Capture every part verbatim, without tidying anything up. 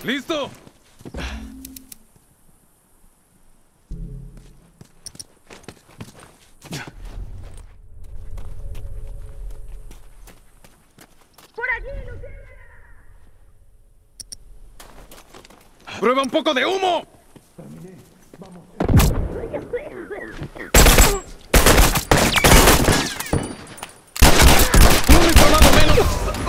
¡Listo! ¡Por allí, Luciana! ¡Prueba un poco de humo! Terminé. Vamos. ¡Un uniformado menos!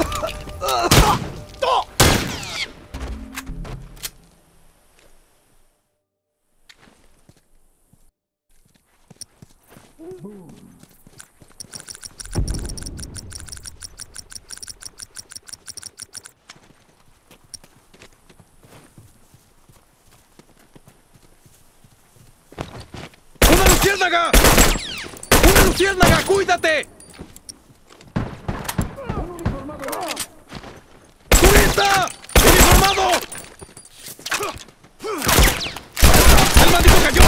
¡Una luciérnaga! ¡Una luciérnaga! ¡Cuídate! ¡Turista! ¡Uniformado! ¡El maldito cayó!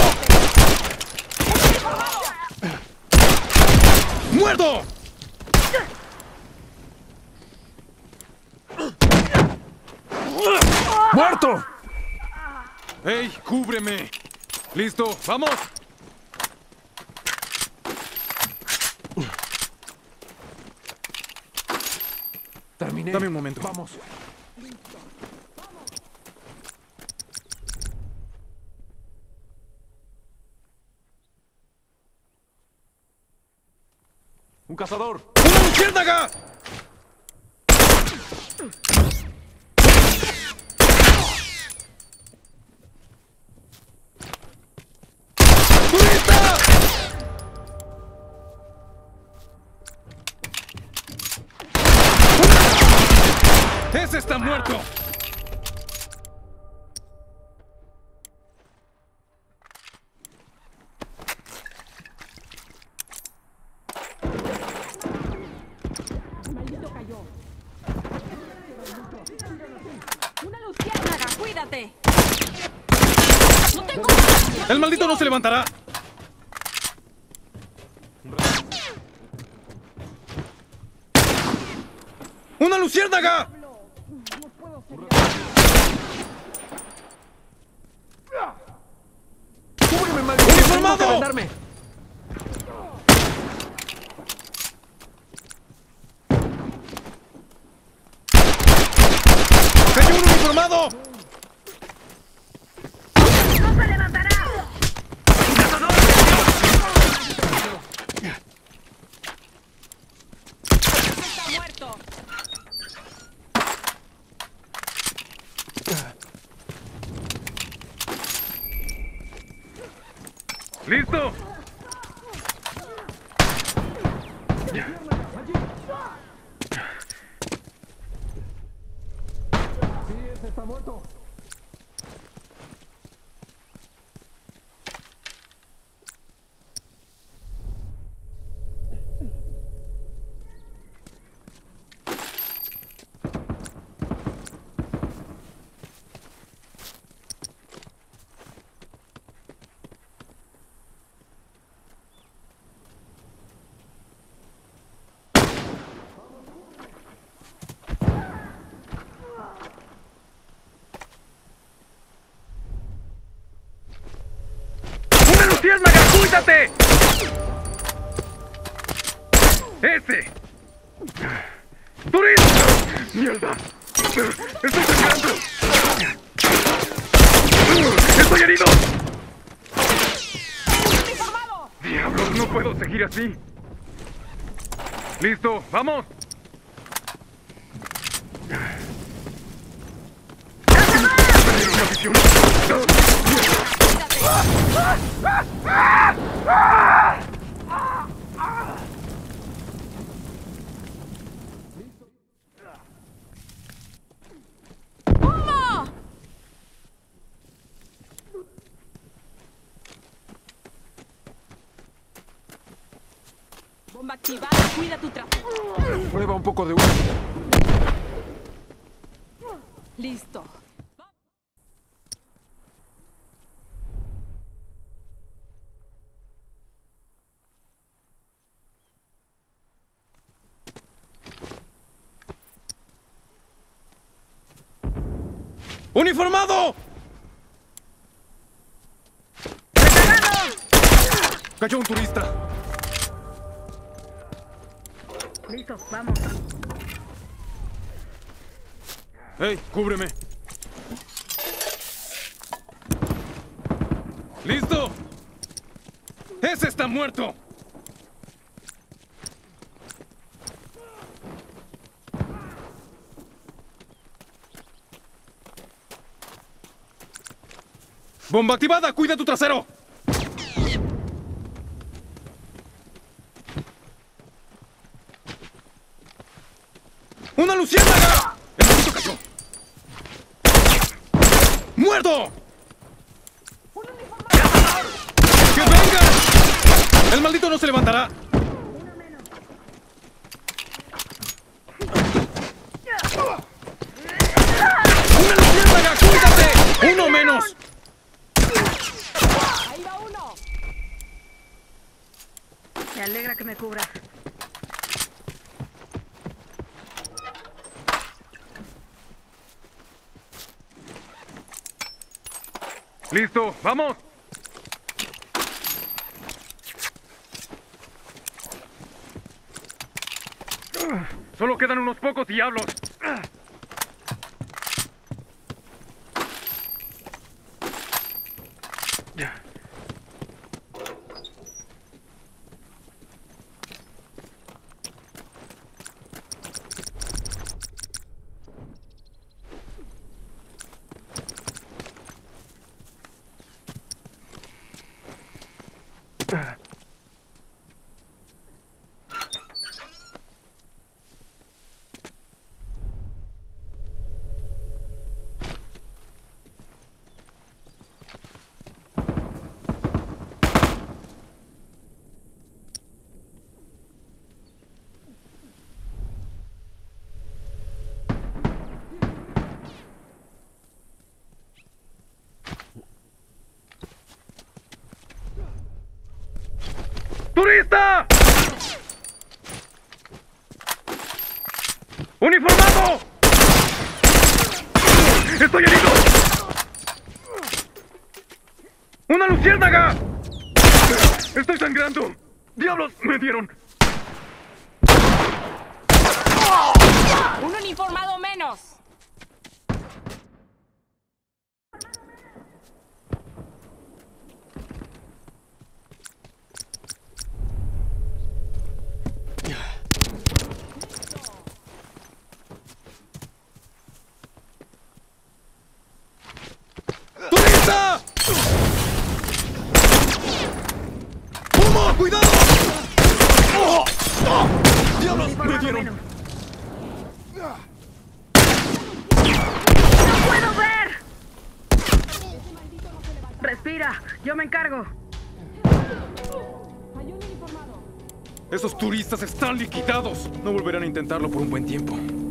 ¡Muerto! ¡Muerto! ¡Ey! ¡Cúbreme! ¡Listo! ¡Vamos! Terminé. Dame un momento. Vamos. Un cazador. ¡Una luciérnaga! ¡Turista! ¡Ese está muerto! ¡Maldito cayó! ¡Una luciérnaga! ¡Cuídate! ¡No tengo más! ¡El maldito no se levantará! ¡Una luciérnaga! ¡Cúbreme, maldito! ¡Uniformado! ¡Tengo que vendarme! ¡Cayó un uniformado! ¡No se levantará! ¡Está muerto! ¡Listo! Sí, ese está muerto. ¡Una luciérnaga! ¡Cuídate! ¡Ese! ¡Turista! ¡Mierda! ¡Estoy sangrando! ¡Estoy herido! ¡Uniformado! ¡Diablos! No puedo seguir así. ¡Listo! ¡Vamos! ¡Perdieron la visión! ¡Humo! Bomba activada. Cuida tu trapo. Prueba un poco de humo. Listo. ¡Uniformado! ¡Cayó un turista! Listo, vamos. ¡Ey, cúbreme! ¡Listo! ¡Ese está muerto! ¡Bomba activada! ¡Cuida tu trasero! ¡Una luciérnaga! ¡El maldito cayó! ¡Muerto! ¡Que vengan! ¡El maldito no se levantará! ¡Una luciérnaga! ¡Cuídate! ¡Uno menos! Ahí va uno. Me alegra que me cubras. ¡Listo! ¡Vamos! Solo quedan unos pocos diablos. ¡Turista! ¡Uniformado! ¡Estoy herido! ¡Una luciérnaga! ¡Estoy sangrando! ¡Diablos! ¡Me dieron! Un uniformado menos. ¡Turista! ¡Humo! ¡Cuidado! ¡Oh! ¡Oh! ¡Diablos! ¡Me Uniformado dieron! menos. ¡No puedo ver! Respira, yo me encargo. Hay un uniformado. Esos turistas están liquidados. No volverán a intentarlo por un buen tiempo.